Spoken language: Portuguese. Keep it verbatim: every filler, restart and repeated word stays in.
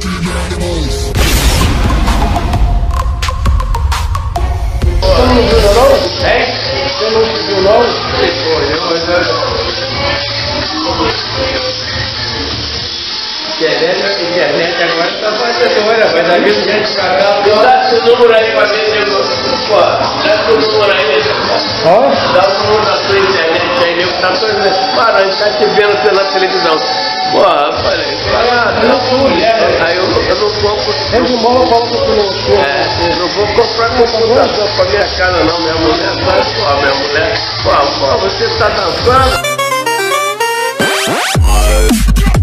Você não viu não? É? Você não viu não? Internet, internet agora tá fazendo, olha, vai dar vindo gente pra cá. Dá esse número aí pra mim, nego. Pô, dá esse número aí, nego. Ó? Dá o número da sua internet aí, nego. Tá fazendo. Para, a gente tá te vendo pela televisão. Pô, falei, fala, aí eu, eu não compro. É de mola, fala que tu não. É, eu não vou comprar computador pra minha casa, não. Minha mulher vai, pô, minha mulher. Pô, pô, você tá dançando?